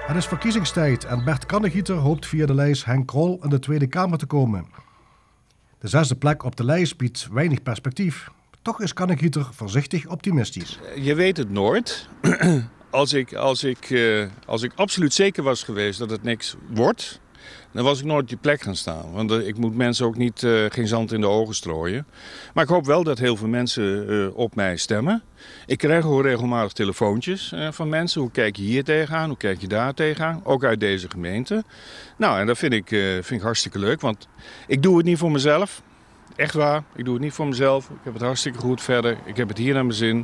Het is verkiezingstijd en Bert Kannegieter hoopt via de lijst Henk Krol in de Tweede Kamer te komen. De zesde plek op de lijst biedt weinig perspectief. Toch is Kannegieter voorzichtig optimistisch. Je weet het nooit. Als ik absoluut zeker was geweest dat het niks wordt, dan was ik nooit op die plek gaan staan. Want ik moet mensen ook niet geen zand in de ogen strooien. Maar ik hoop wel dat heel veel mensen op mij stemmen. Ik krijg ook regelmatig telefoontjes van mensen. Hoe kijk je hier tegenaan? Hoe kijk je daar tegenaan? Ook uit deze gemeente. Nou, en dat vind ik hartstikke leuk. Want ik doe het niet voor mezelf. Echt waar. Ik doe het niet voor mezelf. Ik heb het hartstikke goed verder. Ik heb het hier naar mijn zin.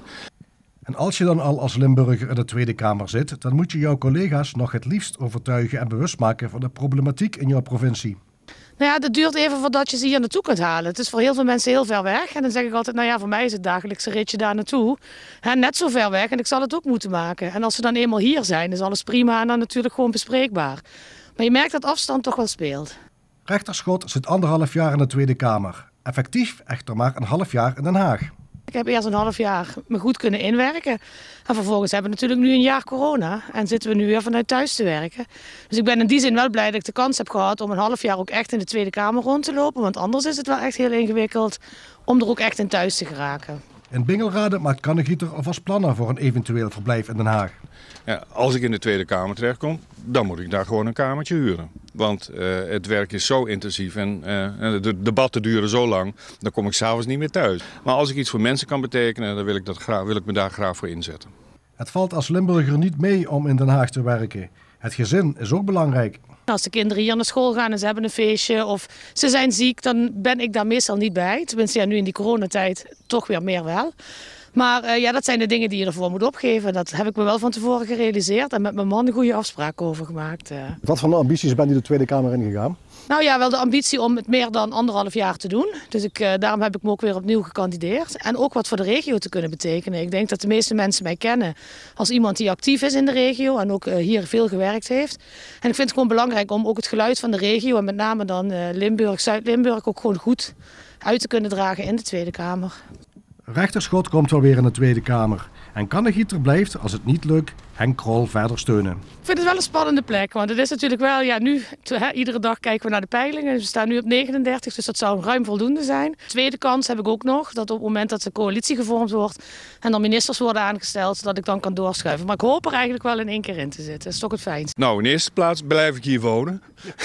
En als je dan al als Limburger in de Tweede Kamer zit, dan moet je jouw collega's nog het liefst overtuigen en bewust maken van de problematiek in jouw provincie. Nou ja, dat duurt even voordat je ze hier naartoe kunt halen. Het is voor heel veel mensen heel ver weg. En dan zeg ik altijd, nou ja, voor mij is het dagelijkse ritje daar naartoe. Net zo ver weg en ik zal het ook moeten maken. En als ze dan eenmaal hier zijn, is alles prima en dan natuurlijk gewoon bespreekbaar. Maar je merkt dat afstand toch wel speelt. Rechter Schot zit 1,5 jaar in de Tweede Kamer. Effectief echter maar een half jaar in Den Haag. Ik heb eerst een half jaar me goed kunnen inwerken. En vervolgens hebben we natuurlijk nu een jaar corona. En zitten we nu weer vanuit thuis te werken. Dus ik ben in die zin wel blij dat ik de kans heb gehad om een half jaar ook echt in de Tweede Kamer rond te lopen. Want anders is het wel echt heel ingewikkeld om er ook echt in thuis te geraken. In Bingelrade maakt Kannegieter alvast plannen voor een eventueel verblijf in Den Haag. Ja, als ik in de Tweede Kamer terechtkom, dan moet ik daar gewoon een kamertje huren. Want het werk is zo intensief en de debatten duren zo lang, dan kom ik 's avonds niet meer thuis. Maar als ik iets voor mensen kan betekenen, dan wil ik me daar graag voor inzetten. Het valt als Limburger niet mee om in Den Haag te werken. Het gezin is ook belangrijk. Als de kinderen hier naar school gaan en ze hebben een feestje of ze zijn ziek, dan ben ik daar meestal niet bij. Tenminste, ja, nu in die coronatijd toch weer meer wel. Maar ja, dat zijn de dingen die je ervoor moet opgeven. Dat heb ik me wel van tevoren gerealiseerd en met mijn man een goede afspraak over gemaakt. Wat voor ambities bent u de Tweede Kamer ingegaan? Nou ja, wel de ambitie om het meer dan 1,5 jaar te doen. Dus daarom heb ik me ook weer opnieuw gekandideerd. En ook wat voor de regio te kunnen betekenen. Ik denk dat de meeste mensen mij kennen als iemand die actief is in de regio en ook hier veel gewerkt heeft. En ik vind het gewoon belangrijk om ook het geluid van de regio en met name dan Limburg, Zuid-Limburg ook gewoon goed uit te kunnen dragen in de Tweede Kamer. Rechter Schot komt wel weer in de Tweede Kamer. En Kannegieter blijft, als het niet lukt, Henk Krol verder steunen. Ik vind het wel een spannende plek, want het is natuurlijk wel, ja, nu, iedere dag kijken we naar de peilingen. We staan nu op 39, dus dat zou ruim voldoende zijn. Tweede kans heb ik ook nog, dat op het moment dat de coalitie gevormd wordt en dan ministers worden aangesteld, dat ik dan kan doorschuiven. Maar ik hoop er eigenlijk wel in één keer in te zitten. Dat is toch het fijnst. Nou, in eerste plaats blijf ik hier wonen.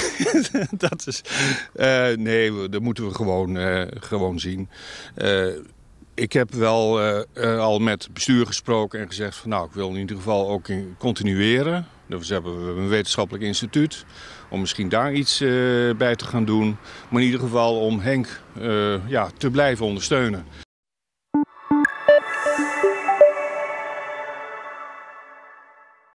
Dat is, nee, dat moeten we gewoon zien. Ik heb wel al met het bestuur gesproken en gezegd van nou, ik wil in ieder geval ook continueren. Dus we hebben een wetenschappelijk instituut om misschien daar iets bij te gaan doen. Maar in ieder geval om Henk te blijven ondersteunen.